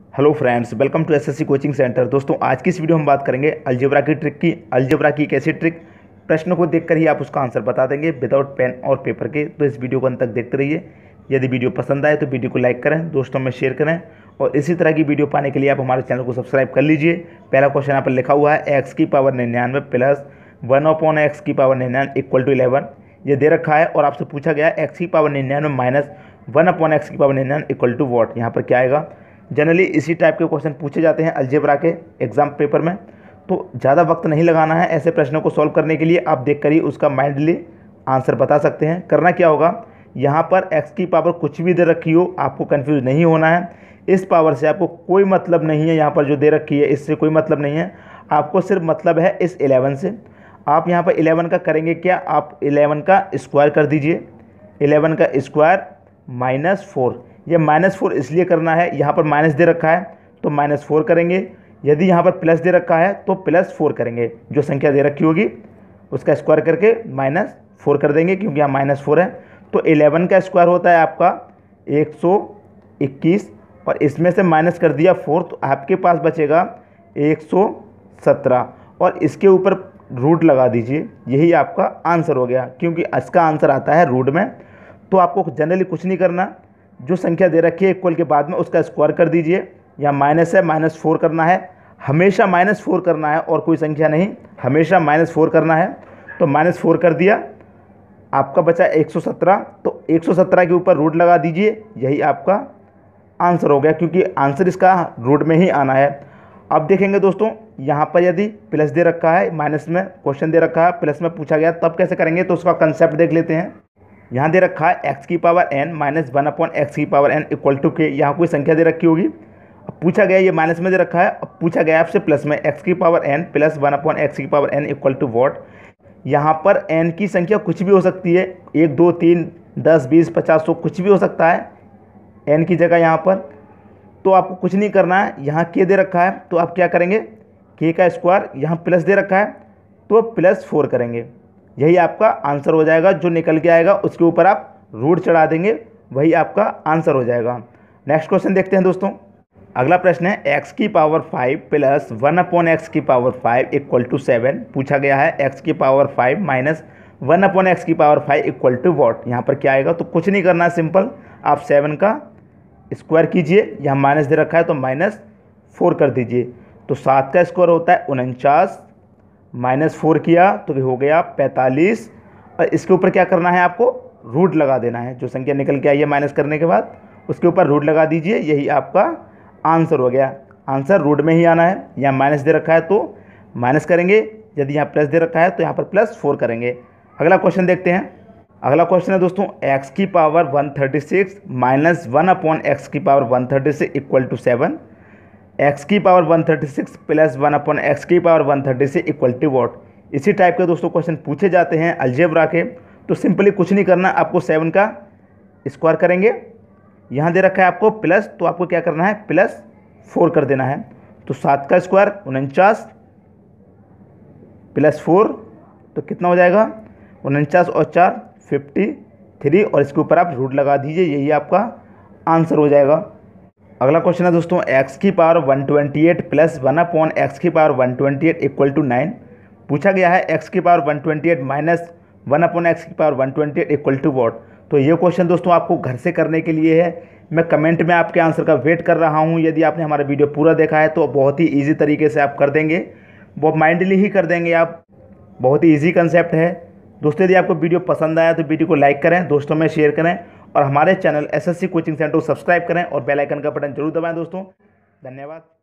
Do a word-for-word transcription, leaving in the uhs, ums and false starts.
Hello friends, welcome to SSC coaching centre. दोस्तों, आज की इस वीडियो में बात करेंगे अलजेब्रा की ट्रिक की। अलजेब्रा की एक ऐसी ट्रिक, प्रश्नों को देखकर ही आप उसका आंसर बता देंगे विदाउट पेन और पेपर के। तो इस वीडियो को अंत तक देखते रहिए। यदि वीडियो पसंद आए तो वीडियो को लाइक करें, दोस्तों में शेयर करें और इसी तरह की वीडियो पाने के लिए आप हमारे चैनल को सब्सक्राइब कर लीजिए। पहला क्वेश्चन यहाँ पर लिखा हुआ है एक्स की पावर निन्यानवे प्लस वन अपॉन एक्स की पावर निन्यानवे इक्वल टू इलेवन। ये दे रखा है और आपसे पूछा गया है एक्स की पावर निन्यानवे माइनस वन अपॉन एक्स की पावर निन्यानवे इक्वल टू वॉट। यहाँ पर क्या आएगा? जनरली इसी टाइप के क्वेश्चन पूछे जाते हैं अलजेब्रा के एग्जाम पेपर में, तो ज़्यादा वक्त नहीं लगाना है ऐसे प्रश्नों को सॉल्व करने के लिए। आप देखकर ही उसका माइंडली आंसर बता सकते हैं। करना क्या होगा, यहाँ पर x की पावर कुछ भी दे रखी हो, आपको कंफ्यूज नहीं होना है। इस पावर से आपको कोई मतलब नहीं है, यहाँ पर जो दे रखी है इससे कोई मतलब नहीं है, आपको सिर्फ मतलब है इस इलेवन से। आप यहाँ पर इलेवन का करेंगे क्या, आप इलेवन का स्क्वायर कर दीजिए। इलेवन का स्क्वायर माइनस फोर, ये माइनस फोर इसलिए करना है, यहाँ पर माइनस दे रखा है तो माइनस फोर करेंगे। यदि यहाँ पर प्लस दे रखा है तो प्लस फोर करेंगे। जो संख्या दे रखी होगी उसका स्क्वायर करके माइनस फोर कर देंगे, क्योंकि यहाँ माइनस फोर है। तो इलेवन का स्क्वायर होता है आपका एक सौ इक्कीस और इसमें से माइनस कर दिया फोर, तो आपके पास बचेगा एक सौ सत्रह और इसके ऊपर रूट लगा दीजिए। यही आपका आंसर हो गया, क्योंकि इसका आंसर आता है रूट में। तो आपको जनरली कुछ नहीं करना, जो संख्या दे रखी है इक्वल के बाद में उसका स्क्वायर कर दीजिए। या माइनस है, माइनस फोर करना है, हमेशा माइनस फोर करना है और कोई संख्या नहीं, हमेशा माइनस फोर करना है। तो माइनस फोर कर दिया, आपका बचा एक सौ सत्रह। तो एक सौ सत्रह के ऊपर रूट लगा दीजिए, यही आपका आंसर हो गया, क्योंकि आंसर इसका रूट में ही आना है। अब देखेंगे दोस्तों, यहाँ पर यदि प्लस दे रखा है, माइनस में क्वेश्चन दे रखा है, प्लस में पूछा गया, तब कैसे करेंगे तो उसका कंसेप्ट देख लेते हैं। यहाँ दे रखा है एक्स की power n minus one upon x की power n equal to k. यहाँ कोई संख्या दे रखी होगी, अब पूछा गया ये माइनस में दे रखा है, अब पूछा गया आपसे प्लस में एक्स की power n plus one upon x की power n equal to what. यहाँ पर एन की संख्या कुछ भी हो सकती है, एक दो तीन दस बीस पचास सौ कुछ भी हो सकता है एन की जगह यहाँ पर। तो आपको कुछ नहीं करना है, यहाँ के दे रखा है तो आप क्या करेंगे, के का स्क्वायर, यहाँ प्लस दे रखा है तो प्लस फोर करेंगे। यही आपका आंसर हो जाएगा। जो निकल के आएगा उसके ऊपर आप रूट चढ़ा देंगे, वही आपका आंसर हो जाएगा। नेक्स्ट क्वेश्चन देखते हैं दोस्तों। अगला प्रश्न है एक्स की power five plus one upon x की power five equal to seven. पूछा गया है एक्स की power five minus one upon x की power five equal to what. यहाँ पर क्या आएगा, तो कुछ नहीं करना है, सिंपल आप सेवन का स्क्वायर कीजिए। यहाँ माइनस दे रखा है तो माइनस फोर कर दीजिए। तो सात का स्क्वायर होता है उनचास, माइनस फोर किया तो हो गया पैंतालीस और इसके ऊपर क्या करना है, आपको रूट लगा देना है। जो संख्या निकल के आई है माइनस करने के बाद उसके ऊपर रूट लगा दीजिए, यही आपका आंसर हो गया। आंसर रूट में ही आना है। यहाँ माइनस दे रखा है तो माइनस करेंगे, यदि यहाँ प्लस दे रखा है तो यहाँ पर प्लस फोर करेंगे। अगला क्वेश्चन देखते हैं। अगला क्वेश्चन है दोस्तों एक्स की power one thirty six minus one upon x की power one thirty six equal to seven. X की power one thirty six plus one upon x की power one thirty six equal to what. इसी type के दोस्तों question पूछे जाते हैं algebra के। तो सिंपली कुछ नहीं करना, आपको सेवन का स्क्वायर करेंगे। यहाँ दे रखा है आपको प्लस, तो आपको क्या करना है, प्लस फोर कर देना है। तो सात का स्क्वायर उनचास प्लस फोर तो कितना हो जाएगा, उनचास और चार फिफ्टी थ्री और इसके ऊपर आप रूट लगा दीजिए, यही आपका आंसर हो जाएगा। अगला क्वेश्चन है दोस्तों एक्स की power one twenty eight plus one upon x की power one twenty eight equal to nine. पूछा गया है एक्स की power one twenty eight minus one upon x की power one twenty eight equal to what. तो ये question दोस्तों आपको घर से करने के लिए है। मैं कमेंट में आपके आंसर का वेट कर रहा हूँ। यदि आपने हमारा वीडियो पूरा देखा है तो बहुत ही ईजी तरीके से आप कर देंगे, वो माइंडली ही कर देंगे आप। बहुत ही ईजी कंसेप्ट है दोस्तों। यदि आपको वीडियो पसंद आया तो वीडियो को लाइक करें, दोस्तों में शेयर करें और हमारे चैनल एसएससी कोचिंग सेंटर को सब्सक्राइब करें और बेल आइकन का बटन जरूर दबाएं दोस्तों। धन्यवाद।